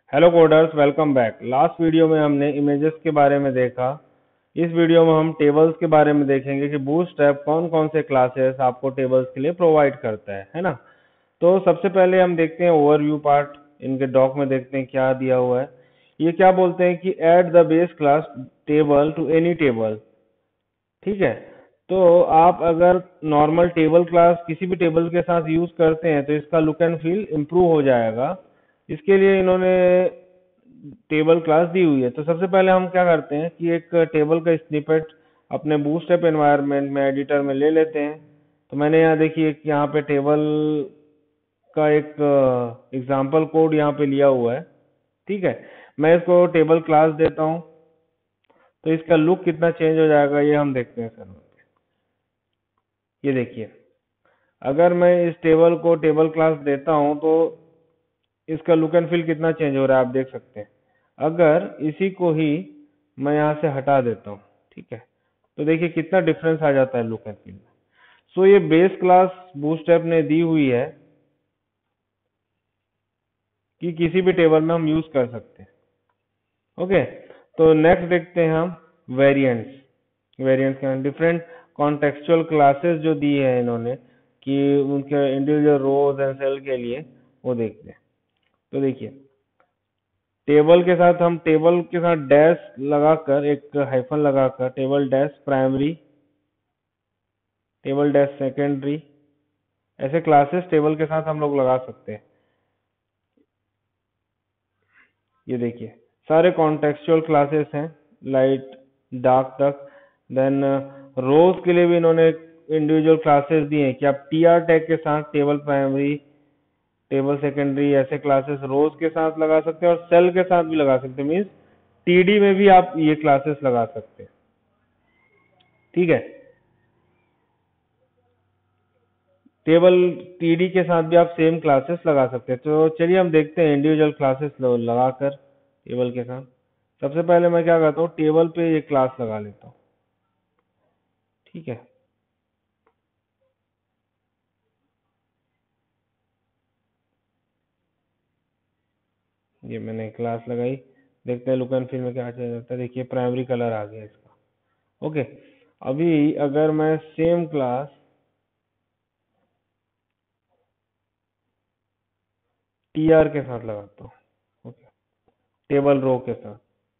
Hello coders, welcome back. Last video में हमने images के बारे में देखा। इस वीडियो में हम टेबल्स के बारे में देखेंगे कि बूटस्ट्रैप कौन कौन से क्लासेस आपको टेबल्स के लिए प्रोवाइड करता है ना। तो सबसे पहले हम देखते हैं ओवरव्यू पार्ट। इनके डॉक में देखते हैं क्या दिया हुआ है। ये क्या बोलते हैं कि add the base class table to any table. ठीक है। तो आप अगर नॉर्मल टेबल क्लास किसी भी टेबल के साथ यूज करते हैं तो इसका लुक एंड फील इम्प्रूव हो जाएगा। इसके लिए इन्होंने टेबल क्लास दी हुई है। तो सबसे पहले हम क्या करते हैं कि एक टेबल का स्निपेट अपने बूटस्ट्रैप एनवायरनमेंट में एडिटर में ले लेते हैं। तो मैंने यहाँ देखिए कि यहाँ पे टेबल का एक एग्जांपल कोड यहाँ पे लिया हुआ है। ठीक है। मैं इसको टेबल क्लास देता हूँ तो इसका लुक कितना चेंज हो जाएगा ये हम देखते हैं सर। ये देखिए, अगर मैं इस टेबल को टेबल क्लास देता हूं तो इसका लुक एंड फील कितना चेंज हो रहा है आप देख सकते हैं। अगर इसी को ही मैं यहाँ से हटा देता हूँ, ठीक है, तो देखिए कितना डिफरेंस आ जाता है लुक एंड फील में। सो ये बेस क्लास बूटस्ट्रैप ने दी हुई है कि किसी भी टेबल में हम यूज कर सकते हैं। ओके। तो नेक्स्ट देखते हैं हम वेरिएंट्स। वेरिएंट्स के डिफरेंट कॉन्टेक्चुअल क्लासेस जो दी है इन्होंने कि उनके इंडिविजुअल रोज एंड सेल के लिए, वो देखते हैं। तो देखिए, टेबल के साथ हम टेबल के साथ डैश लगाकर, एक हाइफन लगाकर, table dash primary, table dash secondary, ऐसे क्लासेस टेबल के साथ हम लोग लगा सकते हैं। ये देखिए सारे कॉन्टेक्चुअल क्लासेस हैं, लाइट डार्क तक। देन रोज के लिए भी इन्होंने इंडिविजुअल क्लासेस दिए हैं कि आप टीआर टैग के साथ टेबल प्राइमरी, टेबल सेकेंडरी ऐसे क्लासेस रोज के साथ लगा सकते हैं और सेल के साथ भी लगा सकते हैं। मीन्स टीडी में भी आप ये क्लासेस लगा सकते हैं। ठीक है। टेबल टीडी के साथ भी आप सेम क्लासेस लगा सकते हैं। तो चलिए हम देखते हैं इंडिविजुअल क्लासेस लगाकर टेबल के साथ। सबसे पहले मैं क्या करता हूँ, टेबल पे ये क्लास लगा लेता हूँ। ठीक है। ये मैंने क्लास लगाई। देखते हैं लुक एंड फील में क्या चेंज होता है। देखिए प्राइमरी कलर आ गया इसका। ओके। अभी अगर मैं सेम क्लास टीआर के साथ लगाता हूँ, ओके, टेबल रो के साथ,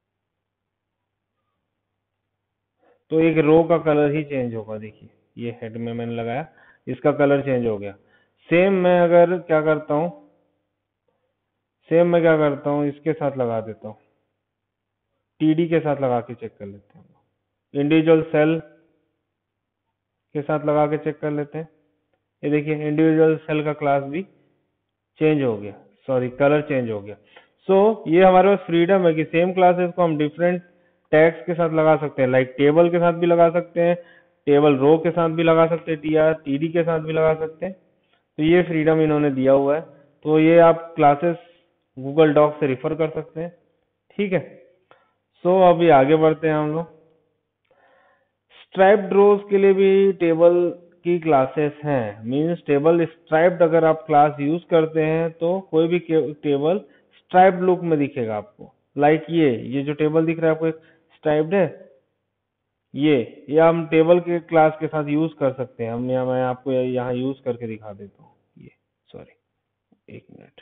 तो एक रो का कलर ही चेंज होगा। देखिए ये हेड में मैंने लगाया, इसका कलर चेंज हो गया। सेम मैं अगर क्या करता हूँ, सेम मैं क्या करता हूँ, इसके साथ लगा देता हूँ, टीडी के साथ लगा के चेक कर लेते हैं। इंडिविजुअल सेल के साथ लगा के चेक कर लेते हैं। ये देखिए इंडिविजुअल सेल का क्लास भी चेंज हो गया, सॉरी कलर चेंज हो गया। ये हमारे पास फ्रीडम है कि सेम क्लासेस को हम डिफरेंट टैग्स के साथ लगा सकते हैं। लाइक टेबल के साथ भी लगा सकते हैं, टेबल रो के साथ भी लगा सकते हैं, टीआर टीडी के साथ भी लगा सकते हैं। तो ये फ्रीडम इन्होंने दिया हुआ है। तो ये आप क्लासेस गूगल डॉक से रिफर कर सकते हैं। ठीक है। अभी आगे बढ़ते हैं हम लोग। स्ट्राइप्ड रोज के लिए भी टेबल की क्लासेस हैं। मींस टेबल स्ट्राइप्ड अगर आप क्लास यूज करते हैं तो कोई भी टेबल स्ट्राइप्ड लुक में दिखेगा आपको। लाइक ये जो टेबल दिख रहा है आपको, एक स्ट्राइप्ड है, ये हम टेबल के क्लास के साथ यूज कर सकते हैं। हम यहाँ, मैं आपको यहाँ यूज करके दिखा देता हूँ। ये, सॉरी, एक मिनट,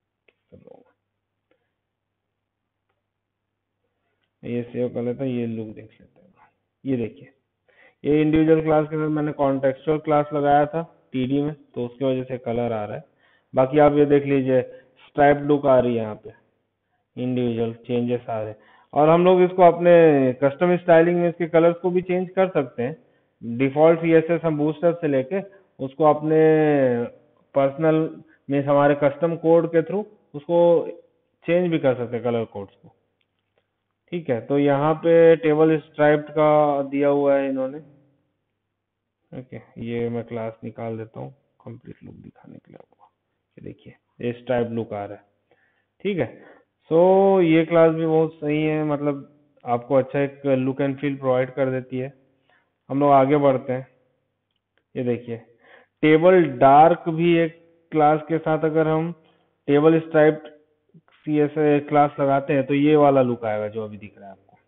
ये सेव कर लेता हूँ, ये लुक देख लेते हैं। ये देखिए, ये इंडिविजुअल क्लास के साथ मैंने कॉन्टेक्चुअल क्लास लगाया था टीडी में, तो उसकी वजह से कलर आ रहा है। बाकी आप ये देख लीजिए स्ट्राइप लुक आ रही है यहाँ पे, इंडिविजुअल चेंजेस आ रहे हैं। और हम लोग इसको अपने कस्टम स्टाइलिंग में इसके कलर्स को भी चेंज कर सकते हैं। डिफॉल्ट सीएसएस हम बूस्टर से लेके उसको अपने पर्सनल में हमारे कस्टम कोड के थ्रू उसको चेंज भी कर सकते हैं कलर कोड्स को। ठीक है। तो यहाँ पे टेबल स्ट्राइप्ड का दिया हुआ है इन्होंने। ओके, ये मैं क्लास निकाल देता हूँ कंप्लीट लुक दिखाने के लिए आपको। ये देखिए ये स्ट्राइप लुक आ रहा है। ठीक है। ये क्लास भी बहुत सही है, मतलब आपको अच्छा एक लुक एंड फील प्रोवाइड कर देती है। हम लोग आगे बढ़ते हैं। ये देखिए टेबल डार्क भी एक क्लास के साथ अगर हम table stripe C S class लगाते हैं तो ये वाला लुक आएगा जो अभी दिख रहा है आपको।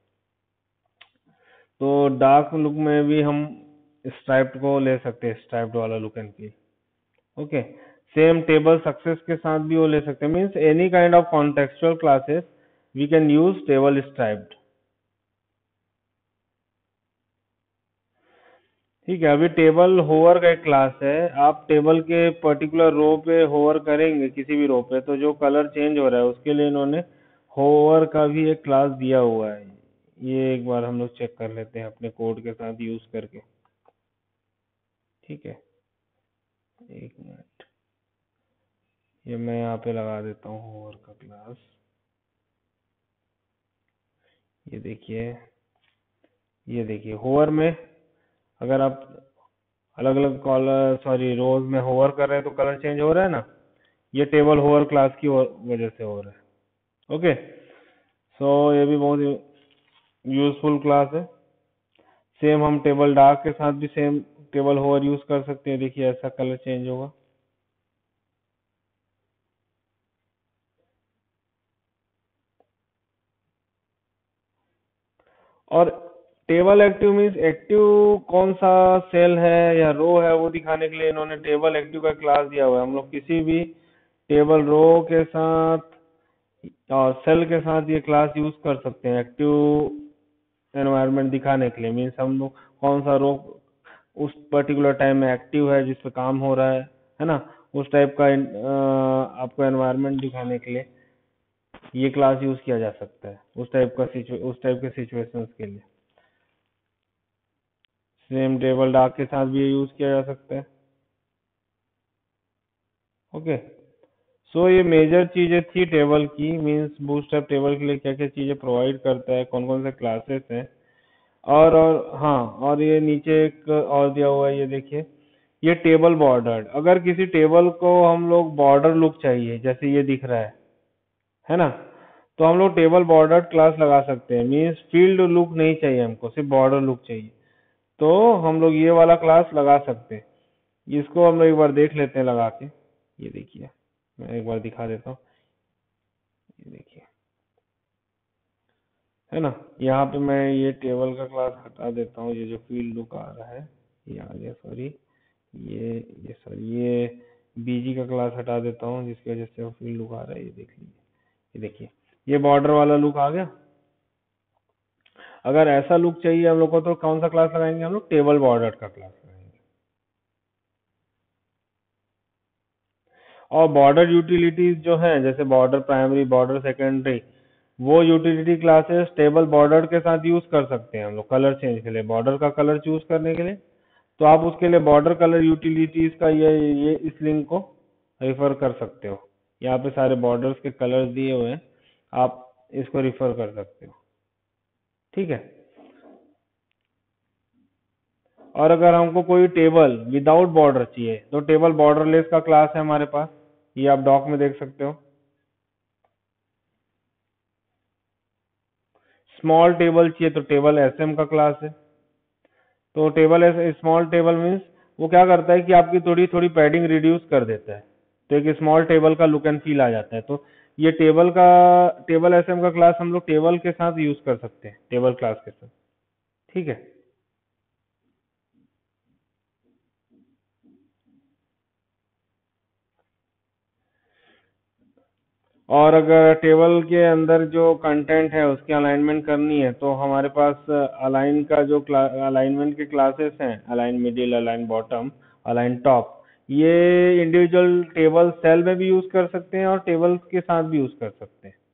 तो डार्क लुक में भी हम स्ट्राइप्ड को ले सकते हैं, स्ट्राइप्ड वाला look and feel. Okay, same table success के साथ भी वो ले सकते हैं, means any kind of contextual classes we can use table striped. ठीक है, अभी टेबल होवर का एक क्लास है। आप टेबल के पर्टिकुलर रो पे होवर करेंगे, किसी भी रो पे, तो जो कलर चेंज हो रहा है उसके लिए इन्होंने होवर का भी एक क्लास दिया हुआ है। ये एक बार हम लोग चेक कर लेते हैं अपने कोड के साथ यूज करके। ठीक है, एक मिनट, ये मैं यहाँ पे लगा देता हूँ होवर का क्लास। ये देखिए, ये देखिए होवर में अगर आप अलग अलग कॉलर सॉरी रोज में होवर कर रहे हैं तो कलर चेंज हो रहा है ना, ये टेबल होवर क्लास की वजह से हो रहा है। ओके, सो ये भी बहुत यूजफुल क्लास है। सेम हम टेबल डार्क के साथ भी सेम टेबल होवर यूज कर सकते हैं। देखिए ऐसा कलर चेंज होगा। और टेबल एक्टिव मीन्स एक्टिव कौन सा सेल है या रो है वो दिखाने के लिए इन्होंने टेबल एक्टिव का क्लास दिया हुआ है। हम लोग किसी भी टेबल रो के साथ और सेल के साथ ये क्लास यूज कर सकते हैं एक्टिव एनवायरनमेंट दिखाने के लिए। मीन्स हम लोग कौन सा रो उस पर्टिकुलर टाइम में एक्टिव है जिस पे काम हो रहा है ना, उस टाइप का आपको एनवायरनमेंट दिखाने के लिए ये क्लास यूज किया जा सकता है, उस टाइप के सिचुएशंस के लिए। सेम टेबल डार्क के साथ भी ये यूज किया जा सकता है। ओके, सो ये मेजर चीजें थी टेबल की, मींस बूटस्ट्रैप टेबल के लिए क्या क्या चीजें प्रोवाइड करता है, कौन कौन से क्लासेस हैं। और हाँ, और ये नीचे एक और दिया हुआ है, ये देखिए, ये टेबल बॉर्डर। अगर किसी टेबल को हम लोग बॉर्डर लुक चाहिए जैसे ये दिख रहा है ना, तो हम लोग टेबल बॉर्डर क्लास लगा सकते हैं। मींस फील्ड लुक नहीं चाहिए हमको, सिर्फ बॉर्डर लुक चाहिए, तो हम लोग ये वाला क्लास लगा सकते हैं। इसको हम लोग एक बार देख लेते हैं लगा के। ये देखिए, मैं एक बार दिखा देता हूँ। ये देखिए, है ना, यहाँ पे मैं ये टेबल का क्लास हटा देता हूँ। ये जो फील्ड लुक आ रहा है, ये आ गया, सॉरी, ये बीजी का क्लास हटा देता हूँ जिसकी वजह से वो फील्ड लुक आ रहा है। ये देख लीजिए, ये देखिए, ये बॉर्डर वाला लुक आ गया। अगर ऐसा लुक चाहिए हम लोग को तो कौन सा क्लास लगाएंगे, हम लोग टेबल बॉर्डर का क्लास लगाएंगे। और बॉर्डर यूटिलिटीज जो हैं, जैसे बॉर्डर प्राइमरी, बॉर्डर सेकेंडरी, वो यूटिलिटी क्लासेस टेबल बॉर्डर के साथ यूज कर सकते हैं हम लोग कलर चेंज के लिए, बॉर्डर का कलर चूज करने के लिए। तो आप उसके लिए बॉर्डर कलर यूटिलिटीज का ये इस लिंक को रिफर कर सकते हो। यहाँ पे सारे बॉर्डर्स के कलर्स दिए हुए हैं, आप इसको रिफर कर सकते हो। ठीक है, और अगर हमको कोई टेबल विदाउट बॉर्डर चाहिए तो टेबल बॉर्डरलेस का क्लास है हमारे पास, ये आप डॉक में देख सकते हो। स्मॉल टेबल चाहिए तो टेबल एसएम का क्लास है। तो टेबल स्मॉल टेबल मीन्स वो क्या करता है कि आपकी थोड़ी थोड़ी पैडिंग रिड्यूस कर देता है, तो एक स्मॉल टेबल का लुक एंड फील आ जाता है। तो ये टेबल एसएम का क्लास हम लोग टेबल के साथ यूज कर सकते हैं, टेबल क्लास के साथ। ठीक है, और अगर टेबल के अंदर जो कंटेंट है उसकी अलाइनमेंट करनी है तो हमारे पास अलाइन का जो अलाइनमेंट के क्लासेस हैं, align middle, align bottom, align top, ये इंडिविजुअल टेबल सेल में भी यूज कर सकते हैं और टेबल के साथ भी यूज कर सकते हैं।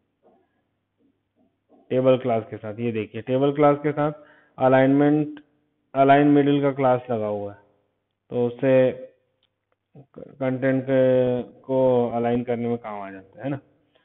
टेबल क्लास के साथ, ये देखिए, टेबल क्लास के साथ अलाइनमेंट, अलाइन मिडिल का क्लास लगा हुआ है, तो उससे कंटेंट को अलाइन करने में काम आ जाता है ना।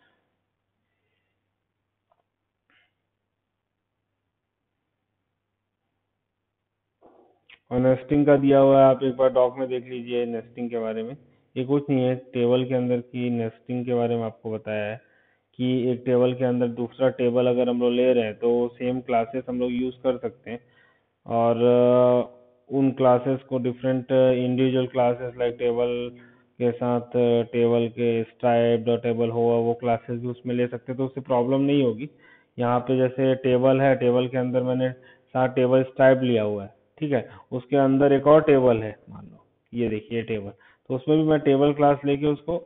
और नेस्टिंग का दिया हुआ है, आप एक बार डॉक में देख लीजिए नेस्टिंग के बारे में। ये कुछ नहीं है, टेबल के अंदर की नेस्टिंग के बारे में आपको बताया है कि एक टेबल के अंदर दूसरा टेबल अगर हम लोग ले रहे हैं तो सेम क्लासेस हम लोग यूज कर सकते हैं। और उन क्लासेस को different individual classes like table के साथ टेबल के स्ट्राइप टेबल हो वो क्लासेस भी उसमें ले सकते हैं, तो उससे प्रॉब्लम नहीं होगी। यहाँ पे जैसे टेबल है, टेबल के अंदर मैंने साथ टेबल स्ट्राइप लिया हुआ है, ठीक है। उसके अंदर एक और टेबल है, मान लो ये देखिए टेबल, तो उसमें भी मैं टेबल क्लास लेके उसको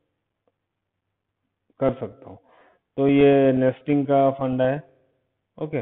कर सकता हूँ। तो ये नेस्टिंग का फंडा है। ओके।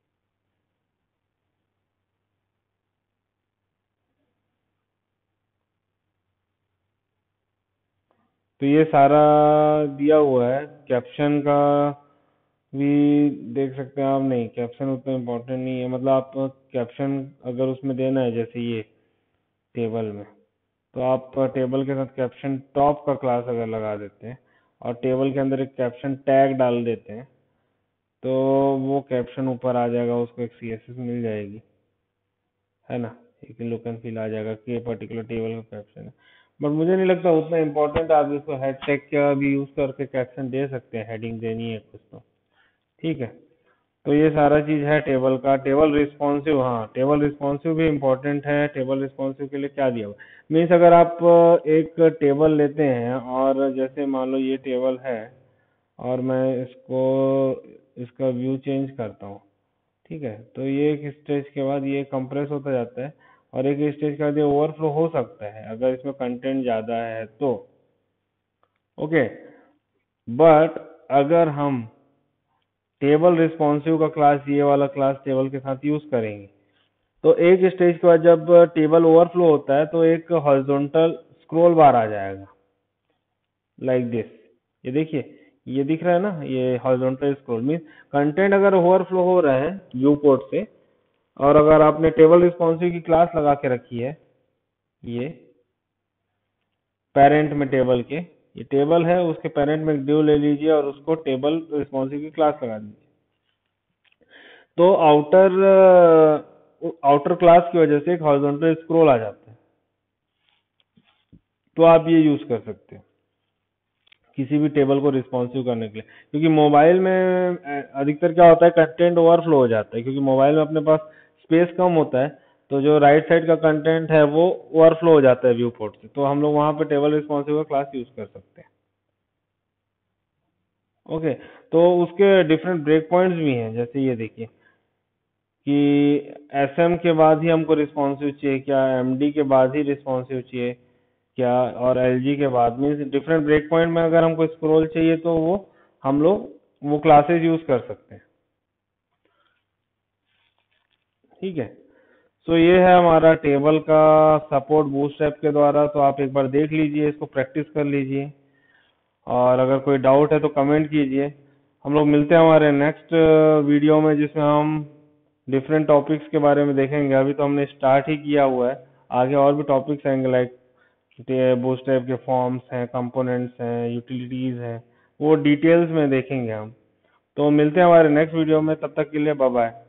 तो ये सारा दिया हुआ है। कैप्शन का भी देख सकते हैं आप, नहीं कैप्शन उतना इम्पोर्टेंट नहीं है, मतलब आप कैप्शन अगर उसमें देना है जैसे ये टेबल में, तो आप टेबल के साथ कैप्शन टॉप का क्लास अगर लगा देते हैं और टेबल के अंदर एक कैप्शन टैग डाल देते हैं, तो वो कैप्शन ऊपर आ जाएगा, उसको एक सीएसएस मिल जाएगी, है ना। एक लुक एंड फील आ जाएगा कि ये पर्टिकुलर टेबल का कैप्शन है। बट मुझे नहीं लगता उतना इम्पोर्टेंट, आप इसको हैशटैग का भी यूज करके कैप्शन दे सकते हैं, हेडिंग देनी है कुछ तो, ठीक है। तो ये सारा चीज है टेबल का। टेबल रिस्पॉन्सिव, हाँ टेबल रिस्पॉन्सिव भी इम्पोर्टेंट है। टेबल रिस्पॉन्सिव के लिए क्या दिया हुआ मीन्स, अगर आप एक टेबल लेते हैं और जैसे मान लो ये टेबल है और मैं इसको इसका व्यू चेंज करता हूँ, ठीक है, तो ये एक स्टेज के बाद ये कंप्रेस होता जाता है और एक स्टेज के बाद ये ओवरफ्लो हो सकता है अगर इसमें कंटेंट ज़्यादा है तो। ओके। बट अगर हम टेबल रिस्पॉन्सिव का क्लास, ये वाला क्लास टेबल के साथ यूज करेंगे, तो एक स्टेज के बाद जब टेबल ओवरफ्लो होता है तो एक हॉरिजॉन्टल स्क्रॉल बार आ जाएगा, लाइक दिस। ये देखिए, ये दिख रहा है ना, ये हॉरिजॉन्टल स्क्रॉल मीन्स कंटेंट अगर ओवरफ्लो हो रहे हैं व्यू पोर्ट से, और अगर आपने टेबल रिस्पॉन्सिव की क्लास लगा के रखी है, ये पेरेंट में टेबल के, ये टेबल है उसके पेरेंट में एक ड्यू ले लीजिए और उसको टेबल रिस्पॉन्सिव की क्लास लगा दीजिए, तो आउटर क्लास की वजह से एक हॉरिजॉन्टल स्क्रॉल आ जाता है। तो आप ये यूज कर सकते हैं किसी भी टेबल को रिस्पॉन्सिव करने के लिए, क्योंकि मोबाइल में अधिकतर क्या होता है, कंटेंट ओवरफ्लो हो जाता है, क्योंकि मोबाइल में अपने पास स्पेस कम होता है, तो जो राइट साइड का कंटेंट है वो ओवरफ्लो हो जाता है व्यू पोर्ट से, तो हम लोग वहां पे टेबल रिस्पॉन्सिव का क्लास यूज कर सकते हैं। ओके। तो उसके डिफरेंट ब्रेक पॉइंट्स भी हैं, जैसे ये देखिए कि एसएम के बाद ही हमको रिस्पॉन्सिव चाहिए क्या, एमडी के बाद ही रिस्पॉन्सिव चाहिए क्या, और एलजी के बाद, मीन्स डिफरेंट ब्रेक पॉइंट में अगर हमको स्क्रॉल चाहिए तो वो हम लोग वो क्लासेस यूज कर सकते हैं, ठीक है। सो ये है हमारा टेबल का सपोर्ट बूटस्ट्रैप के द्वारा। तो आप एक बार देख लीजिए, इसको प्रैक्टिस कर लीजिए, और अगर कोई डाउट है तो कमेंट कीजिए। हम लोग मिलते हैं हमारे नेक्स्ट वीडियो में, जिसमें हम डिफरेंट टॉपिक्स के बारे में देखेंगे। अभी तो हमने स्टार्ट ही किया हुआ है, आगे और भी टॉपिक्स आएंगे, लाइक बूटस्ट्रैप के फॉर्म्स हैं, कंपोनेंट्स हैं, यूटिलिटीज हैं, वो डिटेल्स में देखेंगे हम। तो मिलते हैं हमारे नेक्स्ट वीडियो में, तब तक के लिए बाय बाय।